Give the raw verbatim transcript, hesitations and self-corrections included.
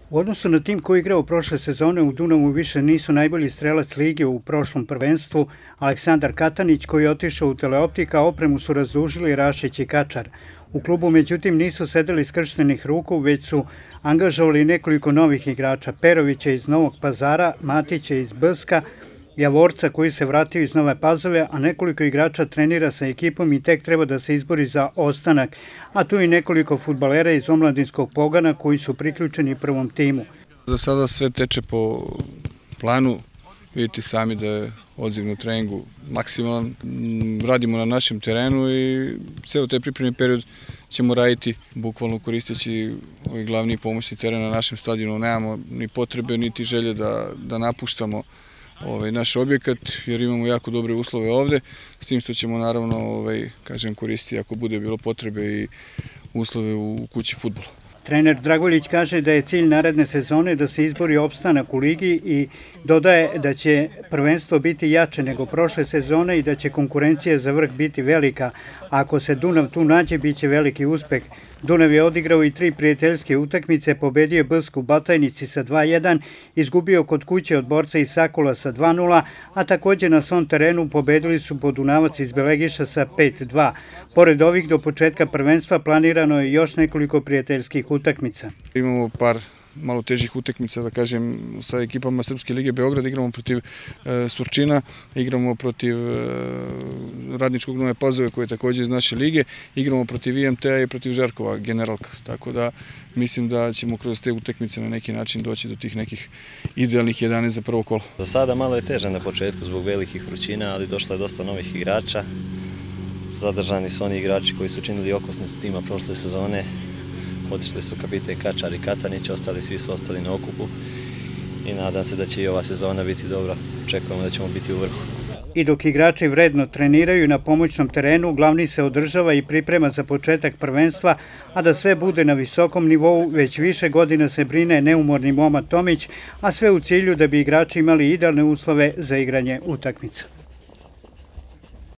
U odnosu na tim koji je igrao prošle sezone u Dunavu više nisu najbolji strelac lige u prošlom prvenstvu. Aleksandar Katanić, koji je otišao u Teleoptika, opremu su razdužili Rašić i Kačar. U klubu međutim nisu sedeli skrštenih ruku, već su angažovali nekoliko novih igrača: Perovića iz Novog Pazara, Matića iz Bska, Javorca koji se vratio iz Nove Pazove, a nekoliko igrača trenira sa ekipom i tek treba da se izbori za ostanak, a tu i nekoliko fudbalera iz omladinskog pogana koji su priključeni prvom timu. Za sada sve teče po planu, vidite sami da je odziv na treningu maksimalan, radimo na našem terenu i ceo taj pripremni period ćemo raditi bukvalno koristeći ovaj glavni pomoćni teren na našem stadionu. Nemamo ni potrebe niti želje da, da napuštamo ovaj naš objekat, jer imamo jako dobre uslove ovde, s tim što ćemo naravno ovaj, kažem, koristiti ako bude bilo potrebe i uslove u kući fudbala. Trener Dragoljić kaže da je cilj naredne sezone da se izbori opstanak u ligi i dodaje da će prvenstvo biti jače nego prošle sezone i da će konkurencija za vrh biti velika. Ako se Dunav tu nađe, bit će veliki uspeh. Dunav je odigrao i tri prijateljske utakmice, pobedio Bsk u Batajnici sa dva jedan, izgubio kod kuće od Borca iz Sakula sa dva nula, a također na svom terenu pobedili su Podunavac iz Belegiša sa pet dva. Pored ovih, do početka prvenstva planirano je još nekoliko prijateljskih utakmica. Imamo par malo težih utakmica, da kažem, sa ekipama Srpske lige Beograd. Igramo protiv e, Surčina, igramo protiv e, Radničkog Nove Pazove koji je također iz naše lige, igramo protiv I M T-a i protiv Žarkova, Generalka. Tako da mislim da ćemo kroz te utakmice na neki način doći do tih nekih idealnih jedanaest za prvo kolo. Za sada malo je teže na početku zbog velikih vrućina, ali došlo je dosta novih igrača. Zadržani su oni igrači koji su činili okosnicu tima prošle sezone. Otišli su kapitan Kačar i Katanić, ostali svi su ostali na okupu i nadam se da će i ova sezona biti dobra. Očekujemo da ćemo biti u vrhu. I dok igrači vredno treniraju na pomoćnom terenu, glavni se održava i priprema za početak prvenstva, a da sve bude na visokom nivou, već više godina se brine neumorni Moma Tomić, a sve u cilju da bi igrači imali idealne uslove za igranje utakmica.